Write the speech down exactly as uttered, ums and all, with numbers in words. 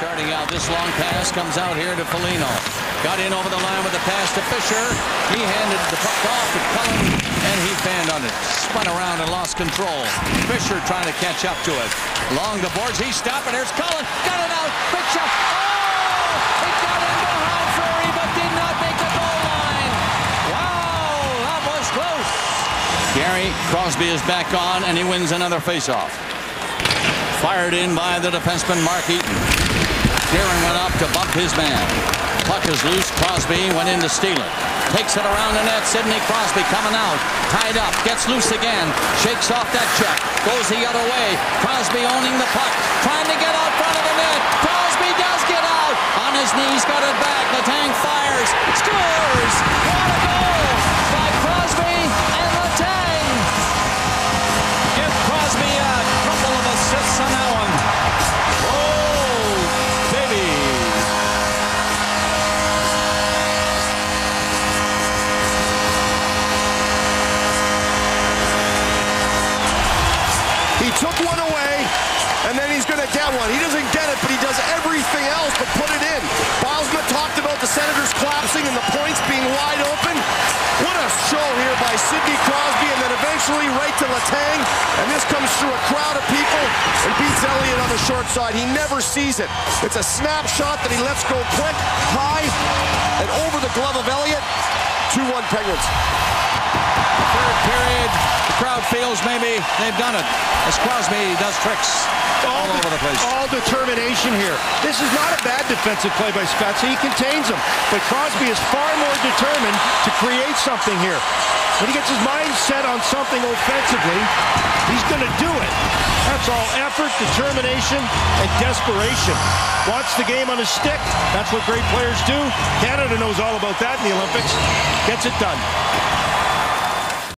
Starting out, this long pass comes out here to Foligno. Got in over the line with the pass to Fisher. He handed the puck off to Cullen, and he fanned on it. Spun around and lost control. Fisher trying to catch up to it. Along the boards, he's stopping. There's Cullen. Got it out. Big shot. Oh! It got in behind Fleury, but did not make the goal line. Wow, that was close. Gary Crosby is back on, and he wins another faceoff. Fired in by the defenseman Mark Eaton. Kieran went up to bump his man. Puck is loose. Crosby went in to steal it. Takes it around the net. Sidney Crosby coming out. Tied up. Gets loose again. Shakes off that check. Goes the other way. Crosby owning the puck. Trying to get out front of the net. Crosby does get out. On his knees. Got it back. Letang fires. Scores. What a goal by Crosby and Letang. Give Crosby a couple of assists on that one. Oh, baby. He took one away, and then he's going to get one. He doesn't get it, but he does everything else but put it in. Bilesma talked about the Senators collapsing and the points being wide open. What a show here by Sidney Crosby, and then eventually right to Letang. And this comes through a crowd of people and beats Elliott on the short side. He never sees it. It's a snapshot that he lets go quick, high, and over the glove of Elliott. two one Penguins. Third period, the crowd feels maybe they've done it, as Crosby does tricks all, all over the place. All determination here. This is not a bad defensive play by Spezza. He contains him, but Crosby is far more determined to create something here. When he gets his mind set on something offensively, he's going to do it. That's all effort, determination, and desperation. Wants the game on his stick. That's what great players do. Canada knows all about that in the Olympics. Gets it done.